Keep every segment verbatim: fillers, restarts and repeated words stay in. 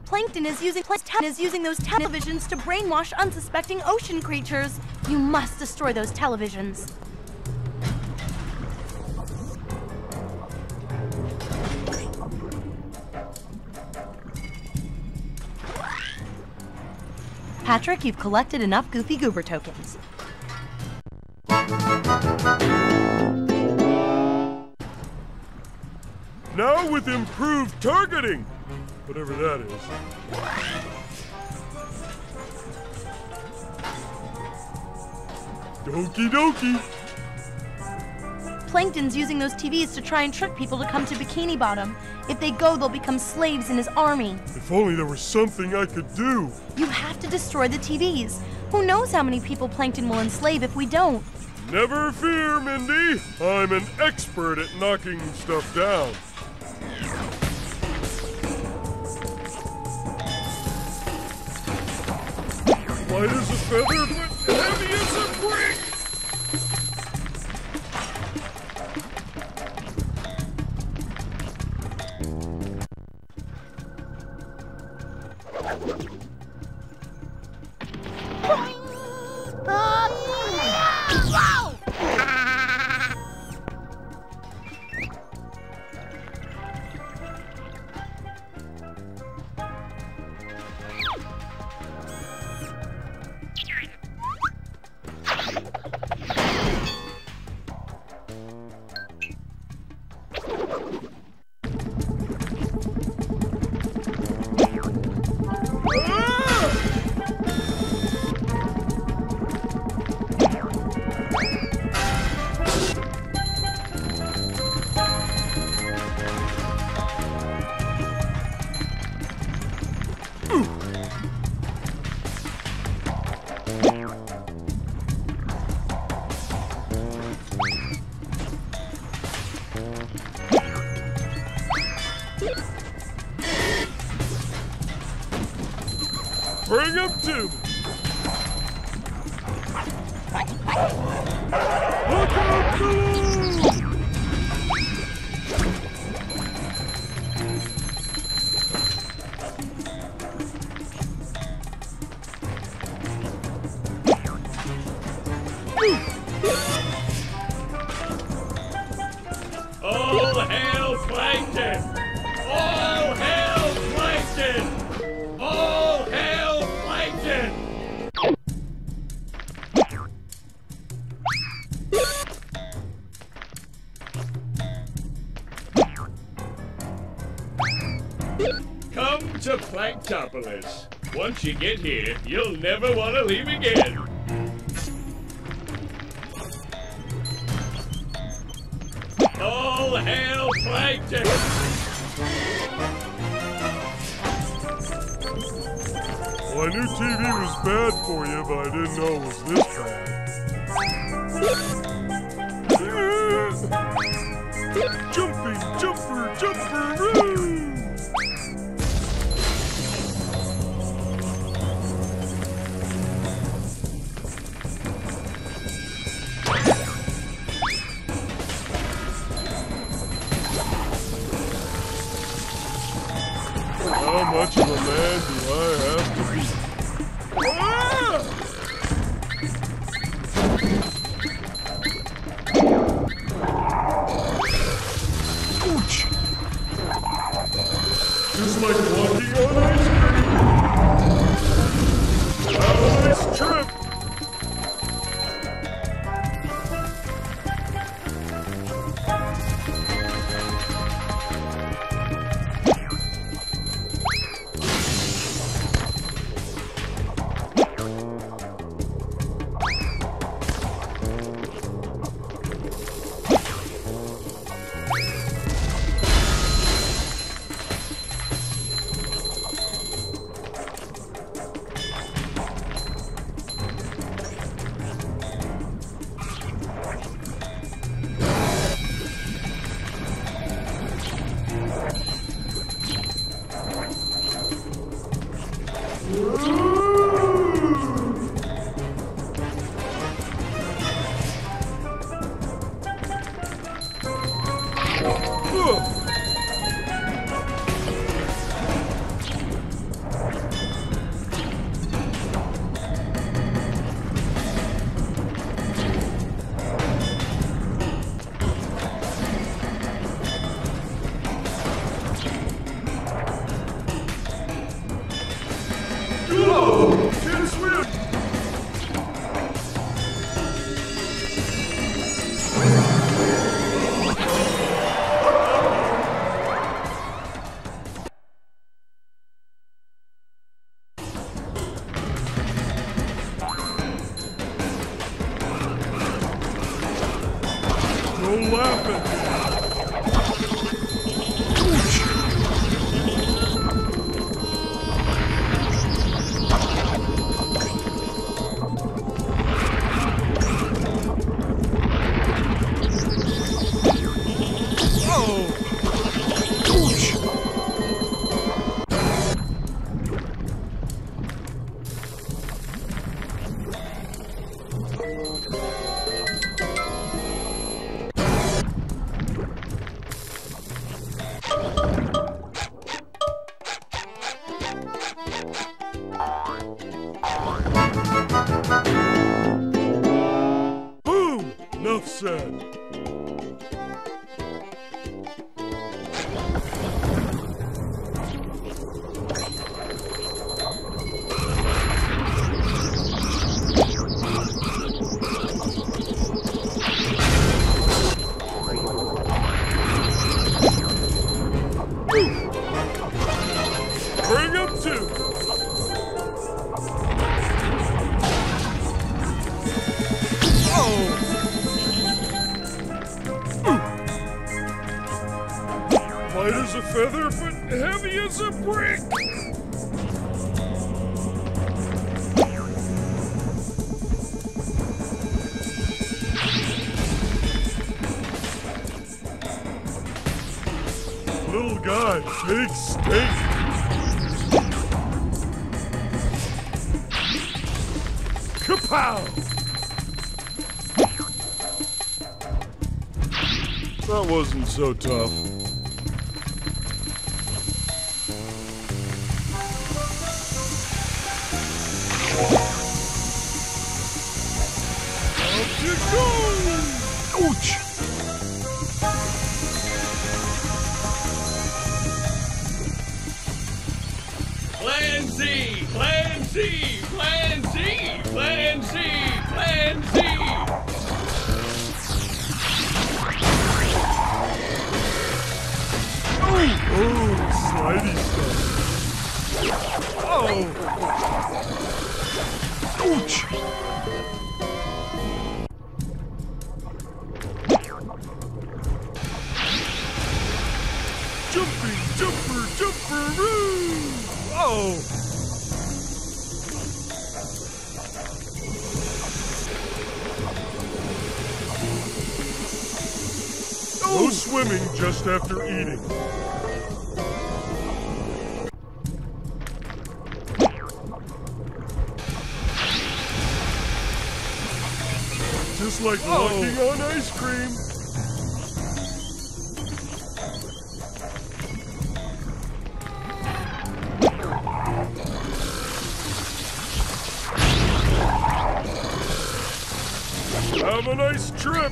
Plankton is using Plankton is using those televisions to brainwash unsuspecting ocean creatures. You must destroy those televisions. Patrick, you've collected enough Goofy Goober tokens. Now with improved targeting, whatever that is. Doki doki. Plankton's using those T Vs to try and trick people to come to Bikini Bottom. If they go, they'll become slaves in his army. If only there was something I could do. You have to destroy the T Vs. Who knows how many people Plankton will enslave if we don't? Never fear, Mindy. I'm an expert at knocking stuff down. Light as a feather, but heavy as a brick! Bring him to me! Look out below! All hail Plankton! All hail Plankton! All hail Plankton! Come to Planktopolis. Once you get here, you'll never want to leave again. All hail Plankton! Well, I knew T V was bad for you, but I didn't know it was this bad. Jumping, jumper, jumperoo! How much of a man do I have to be? Ah! Ouch! Just like walking on ice cream. Have a nice trip. Whoa! Can't swim! Don't laugh at me! Boom! Enough said. Bring up two. Oh! Light as a feather, but heavy as a brick. Little guy, big steak. Kapow! That wasn't so tough. Off you go! Ouch! Plan Z! Plan Z! Plan Z! Plan Z! Plan Z! Oh, slidey stuff. Oh! Ouch! Jumping, jumper, jumper-oo! Oh! No swimming just after eating. Just like oh. walking on ice cream. Have a nice trip.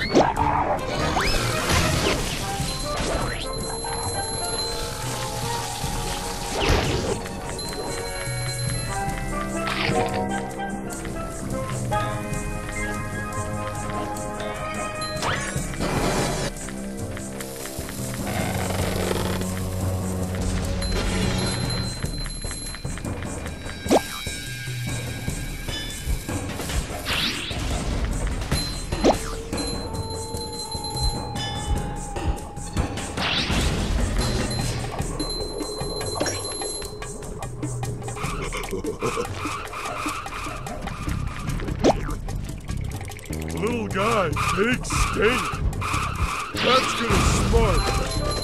Little guy, big steak. That's gonna spark.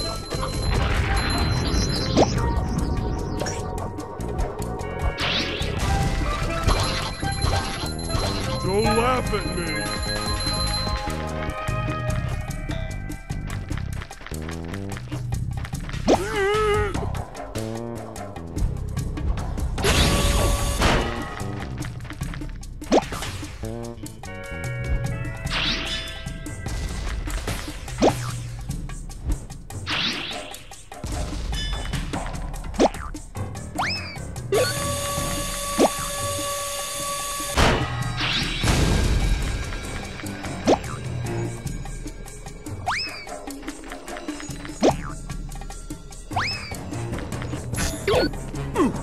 Don't laugh at me. Move!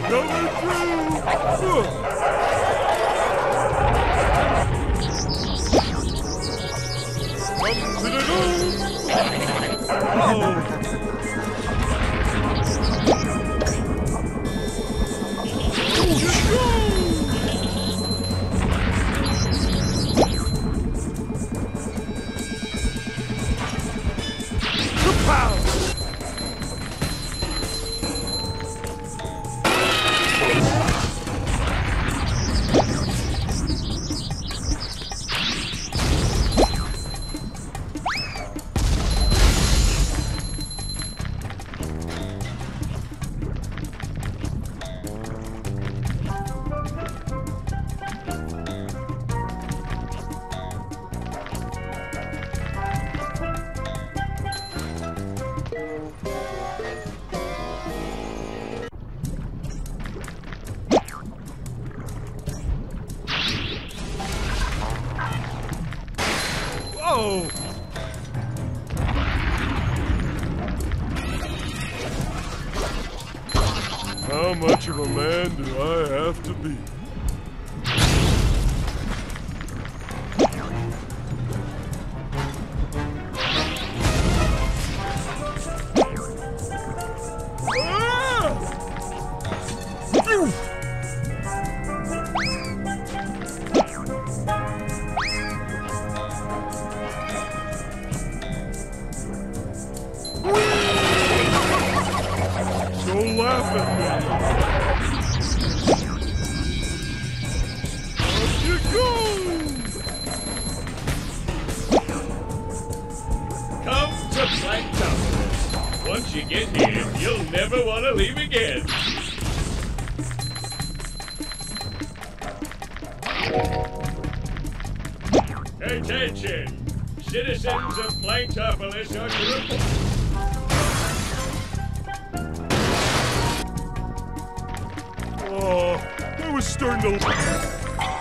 Coming through! Come to the goal! Oh! Whoa! How much of a man do I have to be? Don't laugh at me! Up you go! Come to Planktopolis. Once you get here, you'll never want to leave again. Attention! Citizens of Planktopolis are to report. Oh, I was starting to...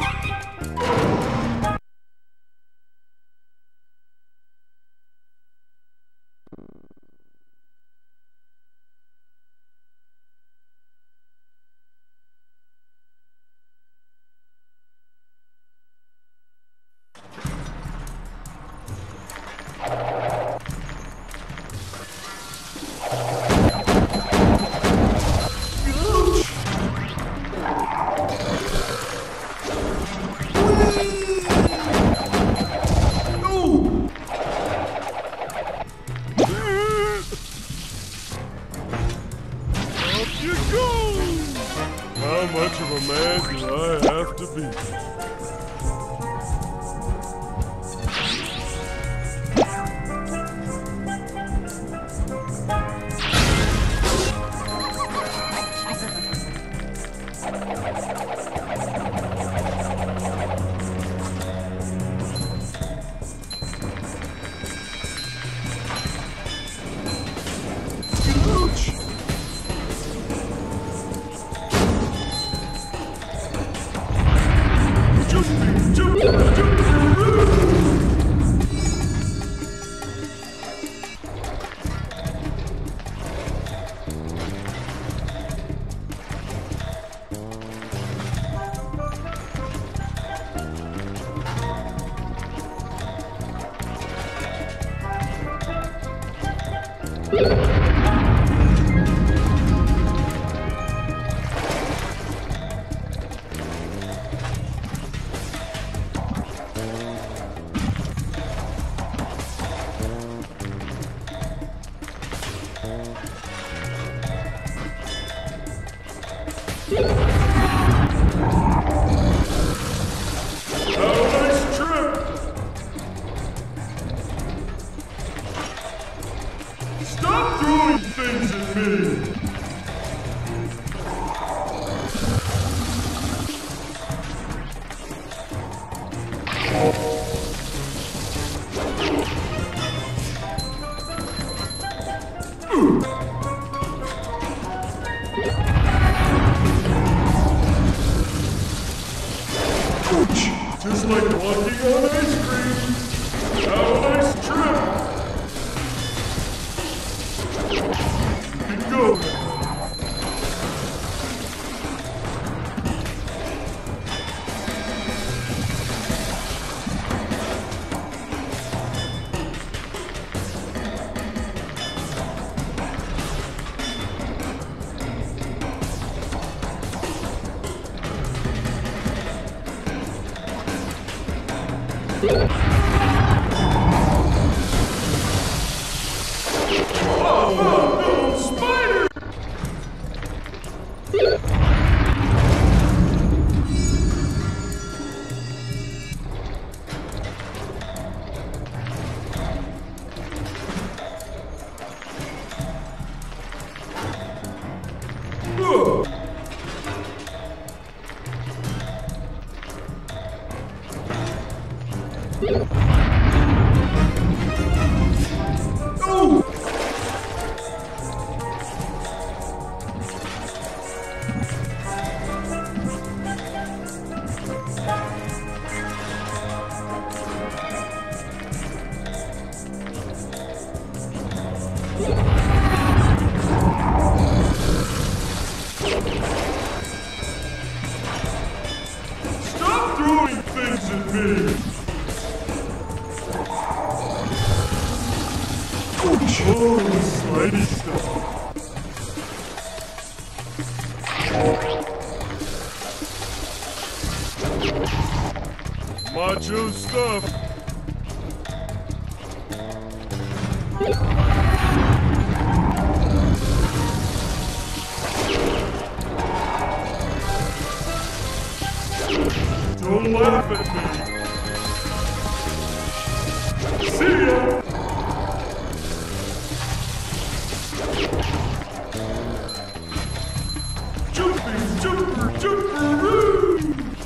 How much of a man do I have to be? Stop throwing things at me! Just like walking on ice cream. Have a nice trip. You can go now. Stop throwing things at me! Oh, slidey stuff. Macho stuff. Don't laugh at me. See ya! Jumping, jumper, jumperoo!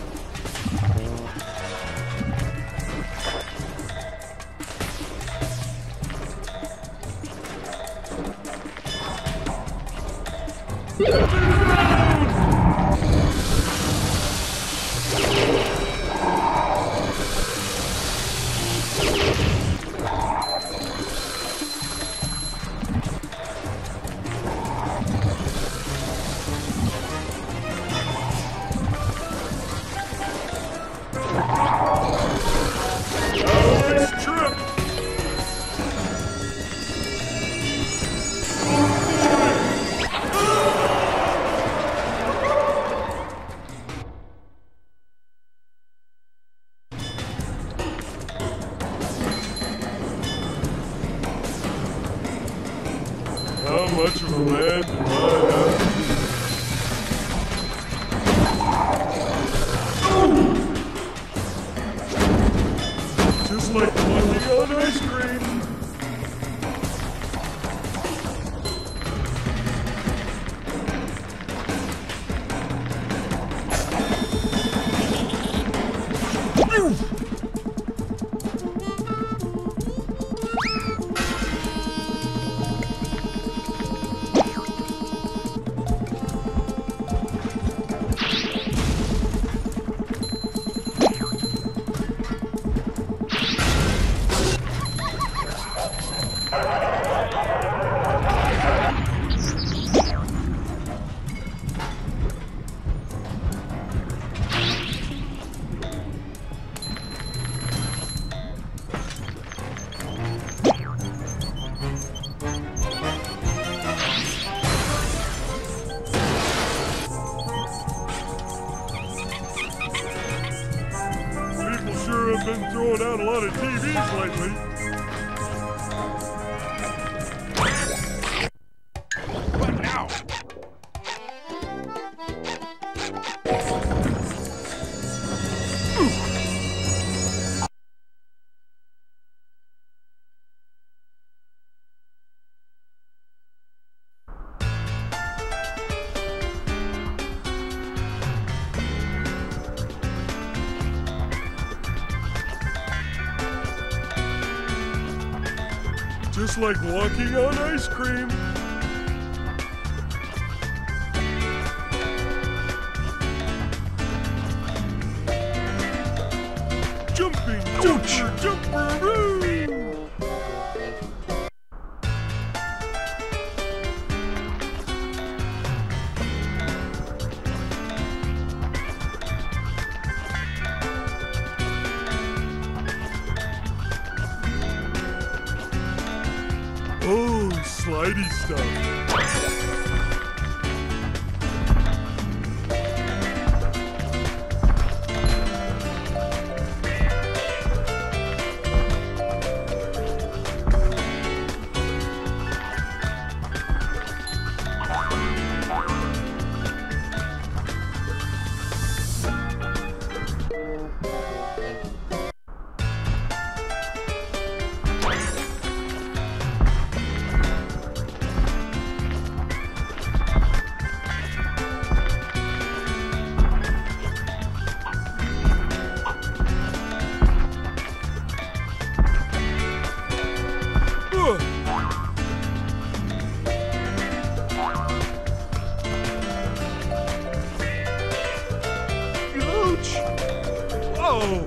Nice trip! How much of a man do I have to be? Just like walking on ice cream. People sure have been throwing out a lot of T Vs lately. What now? Just like walking on ice cream. Jumping, jumper, jumperoo! Oh, slidey stuff. go!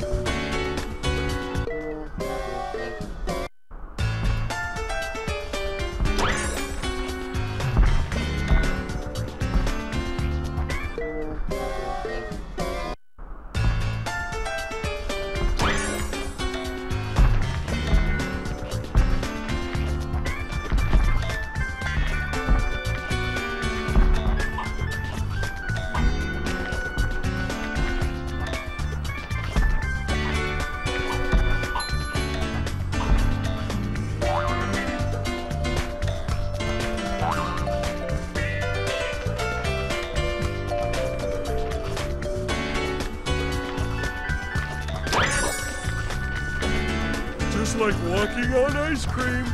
Just like walking on ice cream.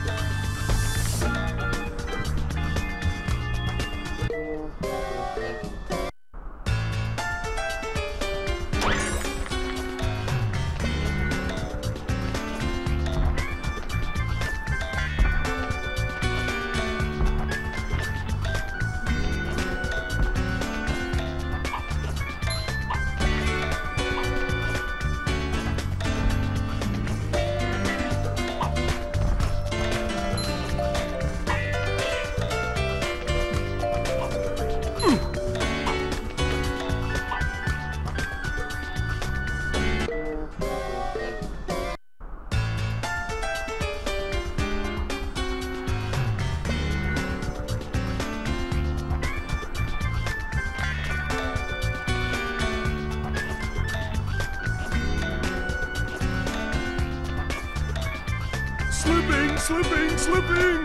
Slipping, slipping, slipping!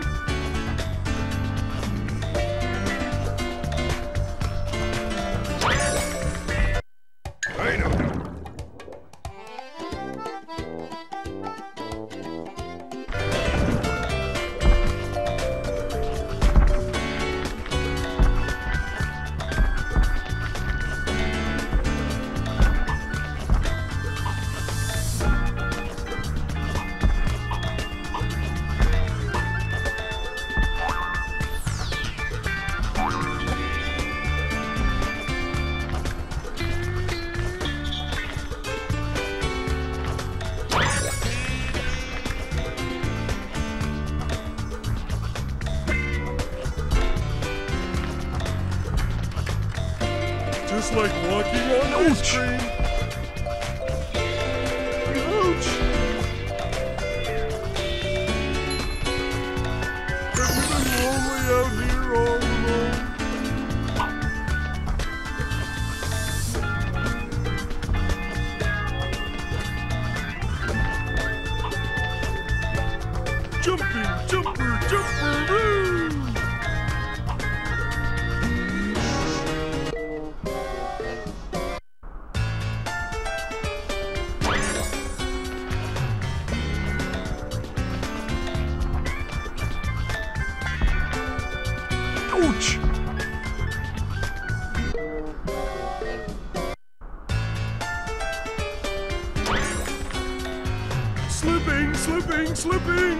I know. Just like walking on ice cream. Ouch! Have you been lonely out here all alone? Jumping, jumper, jumper-oo! Ouch! Slipping, slipping, slipping!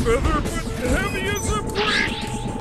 feather, but heavy as a brick!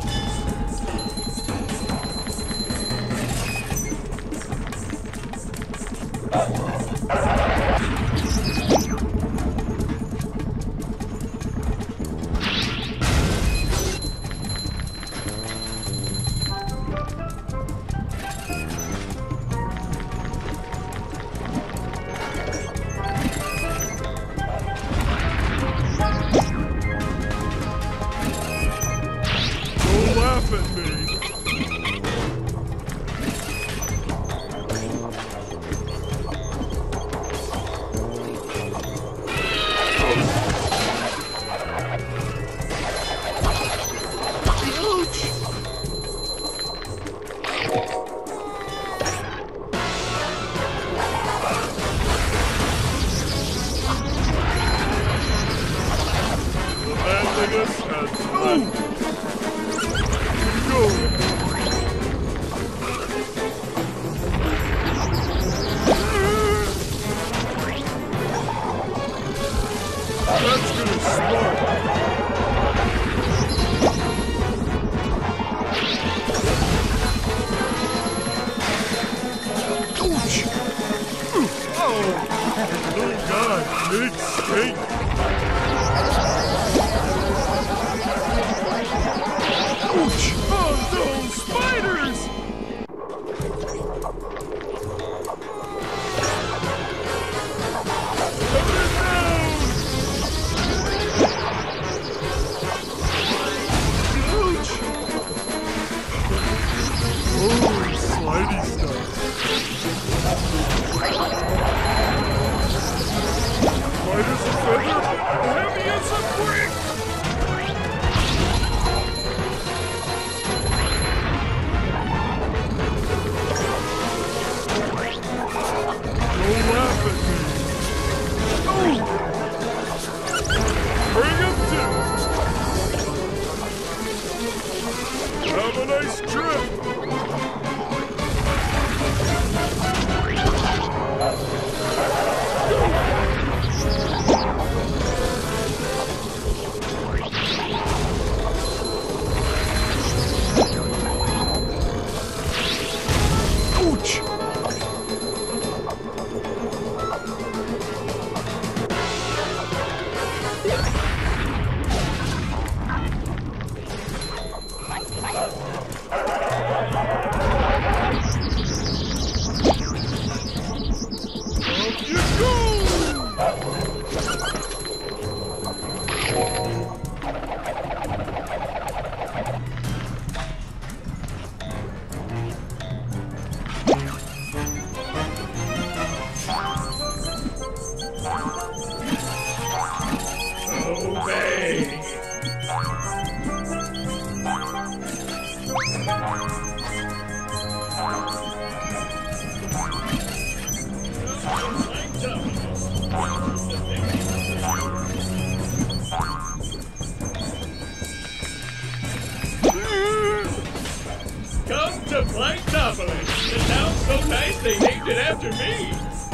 Come to Planktopolis! The town's so nice they named it after me!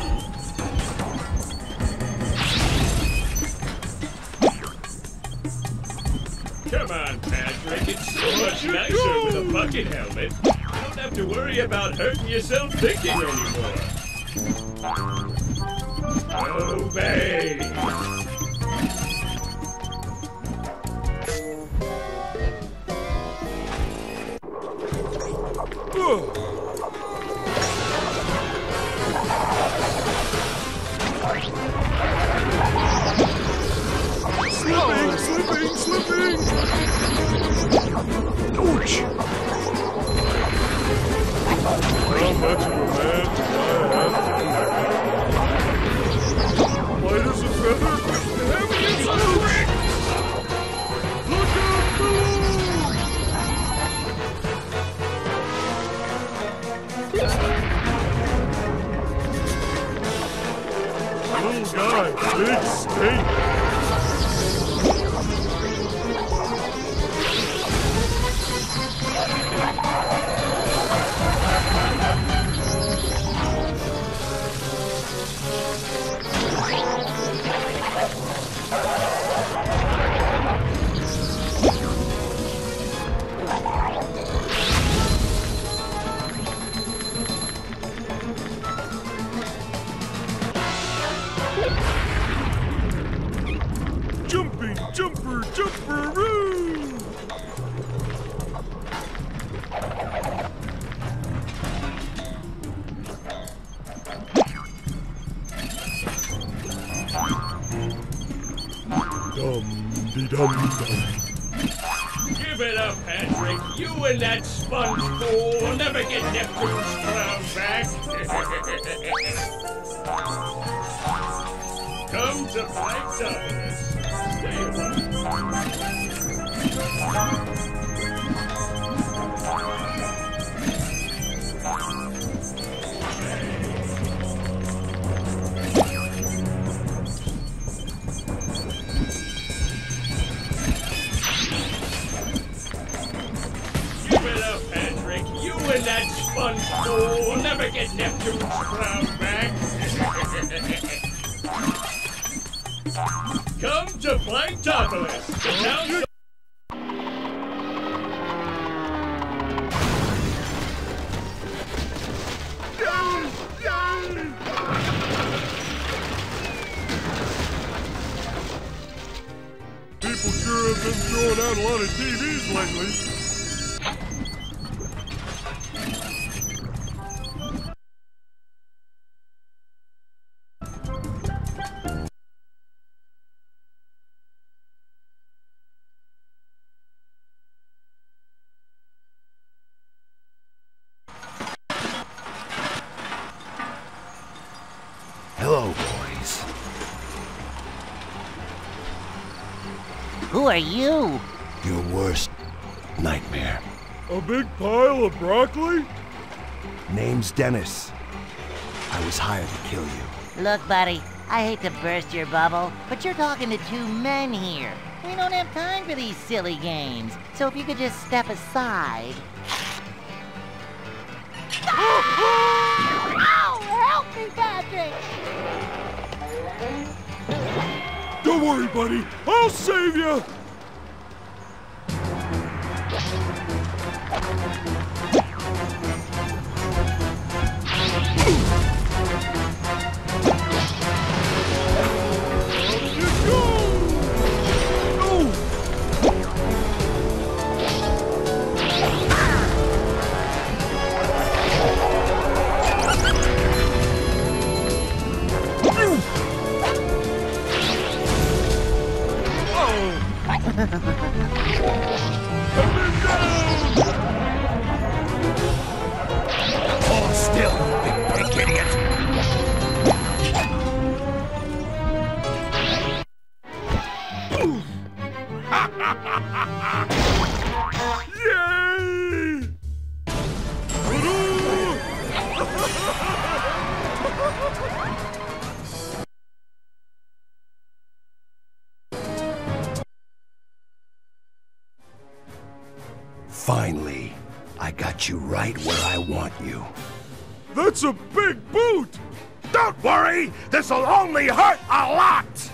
Come on, Patrick, it's so much nicer with a bucket helmet. You don't have to worry about hurting yourself thinking anymore. Obey! Slipping, slipping, slipping! Ouch! How much of a man do I have to do? Light as a feather, heavy as a brick! Look out below! Little guy, big steak! Jumperoo! Dum-de-dum-dum. Give it up, Patrick. You and that sponge bowl will never get Neptune's crown back. Come to fight Dominus. Stay a and that sponge bowl will never get Neptune's crown back. Come to Blanktopolis. The town. People sure have been throwing out a lot of T Vs lately. Hello, boys. Who are you? Your worst nightmare. A big pile of broccoli? Name's Dennis. I was hired to kill you. Look, buddy, I hate to burst your bubble, but you're talking to two men here. We don't have time for these silly games, so if you could just step aside. Ow! Help me, Patrick! Don't worry, buddy. I'll save you. Hold still, big brick idiot. Yay! Finally, I got you right where I want you. That's a big boot! Don't worry, this'll only hurt a lot!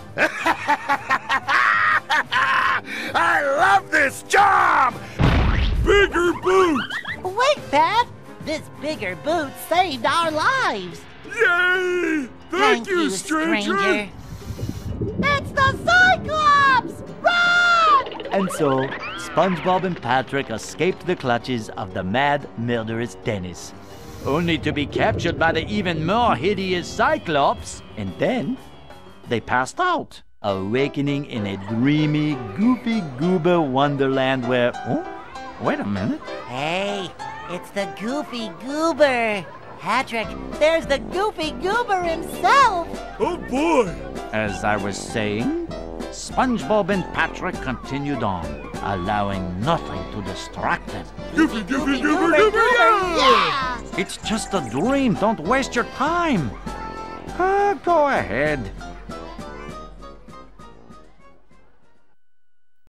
I love this job! Bigger boot! Wait, Pat! This bigger boot saved our lives! Yay! Thank, you, stranger. It's the Cyclops! Run! And so, SpongeBob and Patrick escaped the clutches of the mad, murderous Dennis, only to be captured by the even more hideous Cyclops, and then they passed out, awakening in a dreamy, goofy goober wonderland where... Oh, wait a minute. Hey, it's the Goofy Goober! Patrick, there's the Goofy Goober himself! Oh boy! As I was saying, SpongeBob and Patrick continued on, allowing nothing to distract them. Goofy, goofy, goober, goober, yeah! Yeah! It's just a dream. Don't waste your time. Uh, go ahead.